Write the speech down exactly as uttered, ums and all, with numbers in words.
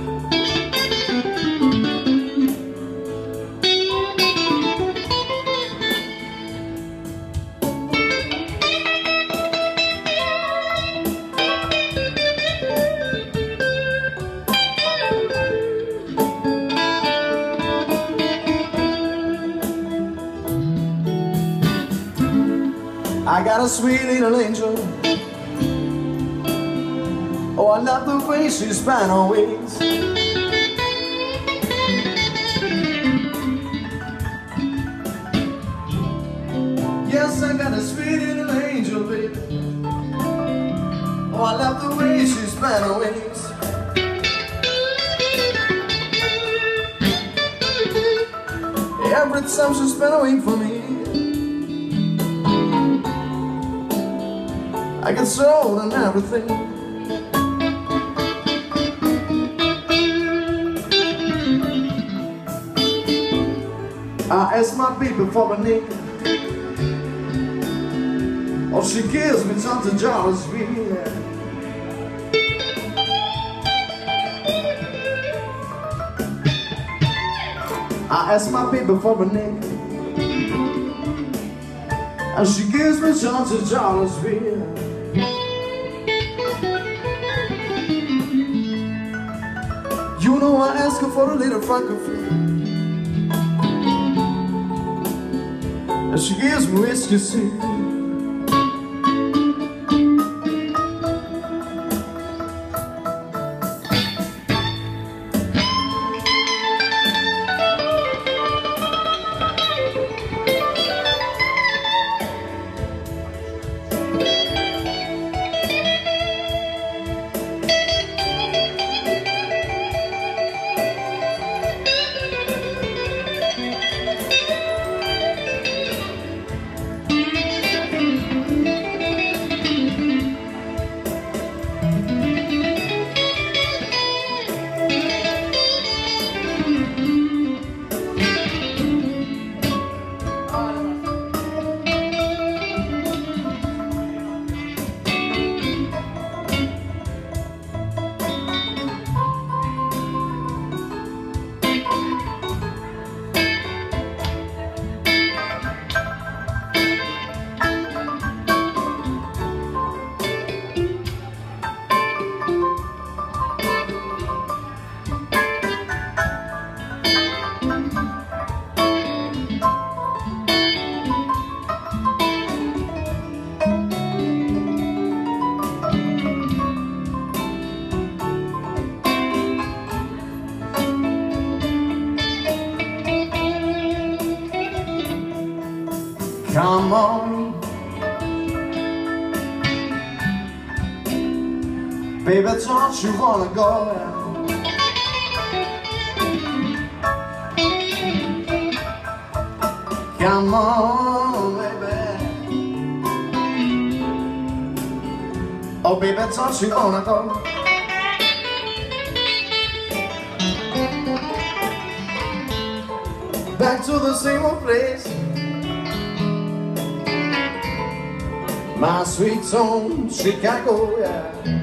I got a sweet little angel. Oh, I love the way she span her wings. Yes, I got a sweet little angel, baby. Oh, I love the way she span her wings. Every time she span a wing for me, I get sold and everything. I ask my baby for a nigga. Oh, she gives me something jolly sweet. I ask my baby for a nigga, and she gives me something jolly sweet. You know I ask her for a little francophone, and she gives me whiskey tea. Come on, baby, don't you wanna go? Come on, baby. Oh, baby, don't you wanna go? Back to the same old place, my sweet home, Chicago, yeah.